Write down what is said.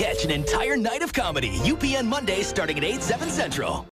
Catch an entire night of comedy, UPN Mondays starting at 8, 7 Central.